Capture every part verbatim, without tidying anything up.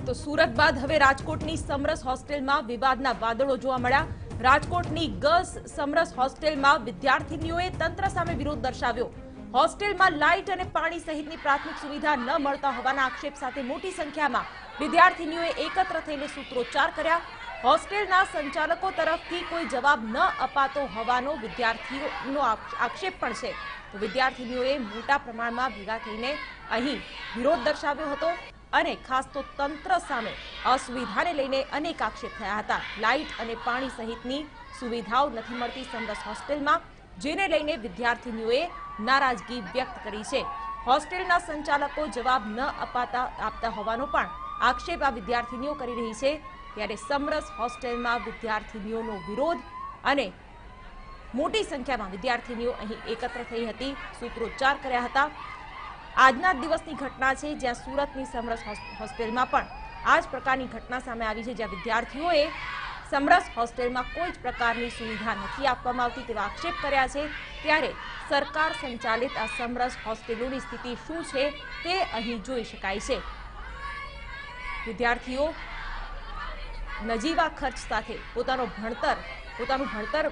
તો સુરત બાદ હવે રાજકોટની સમરસ હોસ્ટેલમાં વિવાદના વાદળો જોવા મળ્યા। રાજકોટની ગર્લ્સ સમરસ હોસ્ટેલમાં વિદ્યાર્થીનીઓએ તંત્ર સામે વિરોધ દર્શાવ્યો। હોસ્ટેલમાં લાઇટ અને પાણી સહિતની પ્રાથમિક સુવિધા ન મળતા હોવાના આક્ષેપ સાથે મોટી સંખ્યામાં વિદ્યાર્થીનીઓએ એકત્ર થઈને સૂત્રોચ્ચાર કર્યા। હોસ્ટેલના સંચાલકો તરફથી કોઈ જવાબ ન અપાતો હોવાનો વિદ્યાર્થીઓનો આક્ષેપ પણ છે। તો વિદ્યાર્થીનીઓએ મોટા પ્રમાણમાં ભેગા થઈને અહીં વિરોધ દર્શાવ્યો હતો અને ખાસ તો તંત્ર સામે અસુવિધાને લઈને અનેક આક્ષેપ થયા હતા। લાઇટ અને પાણી સહિતની સુવિધાઓ નથી મળતી સમરસ હોસ્ટેલમાં, જેને લઈને વિદ્યાર્થીનીઓએ નારાજગી વ્યક્ત કરી છે। હોસ્ટેલના સંચાલકો જવાબ ન અપાતા આપતા હોવાનો પણ આક્ષેપ આ વિદ્યાર્થીનીઓ કરી રહી છે। ત્યારે સમરસ હોસ્ટેલમાં વિદ્યાર્થીનીઓનો વિરોધ અને મોટી સંખ્યામાં વિદ્યાર્થીનીઓ અહીં એકત્ર થઈ હતી, સૂત્રોચ્ચાર કર્યા હતા। આજના દિવસની ઘટના છે જ્યાં સુરતની સમરસ હોસ્ટેલમાં પણ આ જ પ્રકારની ઘટના સામે આવી છે, જ્યાં વિદ્યાર્થીઓએ સમરસ હોસ્ટેલમાં કોઈ જ પ્રકારની સુવિધા નથી આપવામાં આવતી તેવા આક્ષેપ કર્યા છે। ત્યારે સરકાર સંચાલિત આ સમરસ હોસ્ટેલોની સ્થિતિ શું છે તે અહીં જોઈ શકાય છે। વિદ્યાર્થીઓ નજીવા ખર્ચ સાથે પોતાનો ભણતર પોતાનું ભણતર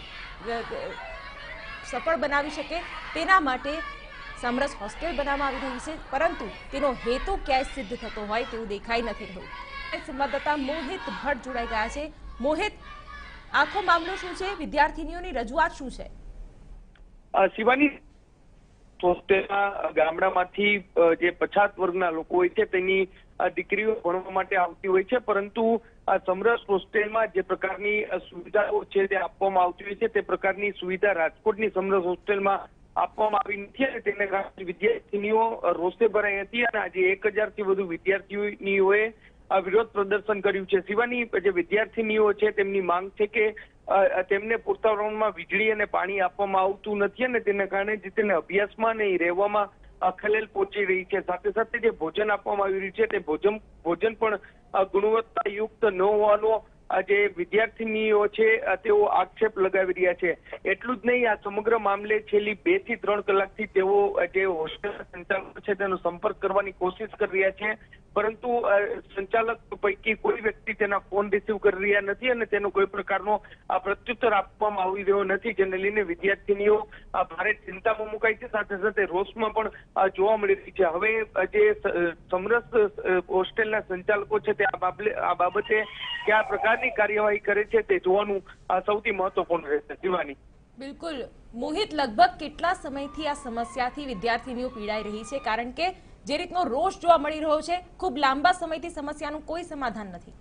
સફળ બનાવી શકે તેના માટે સમરસ હોસ્ટેલ બનાવવામાં આવી રહી છે, પરંતુ તેનો હેતુ ક્યાંય સિદ્ધ થતો હોય તેવું દેખાઈ નથી રહ્યું। સંવાદદાતા મોહિત ભટ્ટ જોડાઈ ગયા છે। મોહિત, આખો મામલો શું છે? વિદ્યાર્થીનીઓની રજૂઆત શું છે? શિવાની, હોસ્ટેલમાં ગામડામાંથી જે પછાત વર્ગના લોકો હોય છે તેની દીકરીઓ ભણવા માટે આવતી હોય છે, પરંતુ આ સમરસ હોસ્ટેલમાં જે પ્રકારની સુવિધાઓ છે તે આપવામાં આવતી હોય છે તે પ્રકારની સુવિધા રાજકોટની સમરસ હોસ્ટેલમાં આપવામાં આવી નથી અને તેને કારણે વિદ્યાર્થીનીઓ રોષે ભરાઈ હતી અને આજે એક હજાર થી વધુ વિદ્યાર્થીનીઓએ આ વિરોધ પ્રદર્શન કર્યું છે। શિવાની, જે વિદ્યાર્થીનીઓ છે તેમની માંગ છે કે તેમને પૂરતા પ્રમાણમાં વીજળી અને પાણી આપવામાં આવતું નથી અને તેના કારણે જે તેને અભ્યાસમાં અને રહેવામાં ખલેલ પહોંચી રહી છે। સાથે સાથે જે ભોજન આપવામાં આવી રહ્યું છે તે ભોજન ભોજન પણ ગુણવત્તાયુક્ત ન હોવાનો જે વિદ્યાર્થીનીઓ છે તેઓ આક્ષેપ લગાવી રહ્યા છે। એટલું જ નહીં, આ સમગ્ર મામલે છેલ્લી બે થી ત્રણ કલાકથી તેઓ જે હોસ્ટેલ સંચાલક છે તેનો સંપર્ક કરવાની કોશિશ કરી રહ્યા છે, પરંતુ સંચાલક પૈકી કોઈ વ્યક્તિ તેના ફોન રિસીવ કરી રહ્યા નથી અને તેનો કોઈ પ્રકારનો પ્રત્યુત્તર આપવામાં આવી રહ્યો નથી, જેને લઈને વિદ્યાર્થીનીઓ ભારે ચિંતામાં મુકાઈ છે, સાથે સાથે રોષમાં પણ જોવા મળી રહી છે। હવે જે સમરસ હોસ્ટેલના સંચાલકો છે તે આ બાબતે કયા પ્રકારની કાર્યવાહી કરે છે તે જોવાનું સૌથી મહત્વપૂર્ણ રહેશે। શિવાની, બિલકુલ મોહિત, લગભગ કેટલા સમયથી આ સમસ્યાથી વિદ્યાર્થીનીઓ પીડાઈ રહી છે? કારણ કે જે રીતનો રોષ જોવા મળી રહ્યો છે, ખૂબ લાંબા સમયથી સમસ્યાનું કોઈ સમાધાન નથી।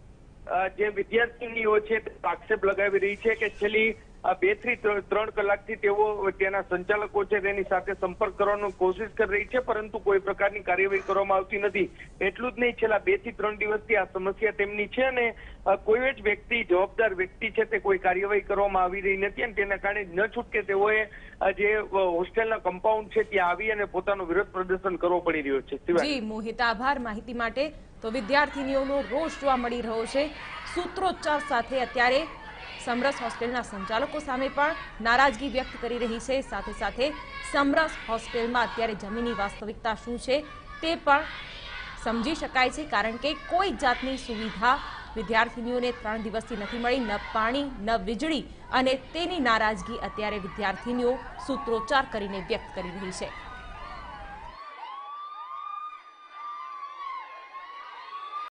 જે વિદ્યાર્થીનીઓ છે તે આક્ષેપ લગાવી રહી છે કે છેલ્લી બે થી ત્રણ કલાકથી તેઓ તેના સંચાલકો છે તેની સાથે સંપર્ક કરવાનો કોશિશ કરી રહી છે, પરંતુ કોઈ પ્રકારની કાર્યવાહી કરવામાં આવતી નથી। એટલું જ નહીં, છેલ્લા બે થી ત્રણ દિવસથી આ સમસ્યા તેમની છે અને કોઈ જ વ્યક્તિ, જવાબદાર વ્યક્તિ છે તે કોઈ કાર્યવાહી કરવામાં આવી રહી નથી અને તેના કારણે ન છૂટકે તેઓએ જે હોસ્ટેલના કમ્પાઉન્ડ છે ત્યાં આવી અને પોતાનો વિરોધ પ્રદર્શન કરવો પડી રહ્યો છે। જી મોહિત, આભાર માહિતી માટે। તો વિદ્યાર્થીનીઓનો રોષ જોવા મળી રહ્યો છે, સૂત્રોચ્ચાર સાથે અત્યારે સમરસ હોસ્ટેલના સંચાલકો સામે પણ નારાજગી વ્યક્ત કરી રહી છે, સાથે સાથે સમરસ હોસ્ટેલમાં અત્યારે જમીની વાસ્તવિકતા શું છે તે પણ સમજી શકાય છે, કારણ કે કોઈ જાતની સુવિધા વિદ્યાર્થીનીઓને ત્રણ દિવસથી નથી મળી, ન પાણી ન વીજળી, અને તેની નારાજગી અત્યારે વિદ્યાર્થીનીઓ સૂત્રોચ્ચાર કરીને વ્યક્ત કરી રહી છે।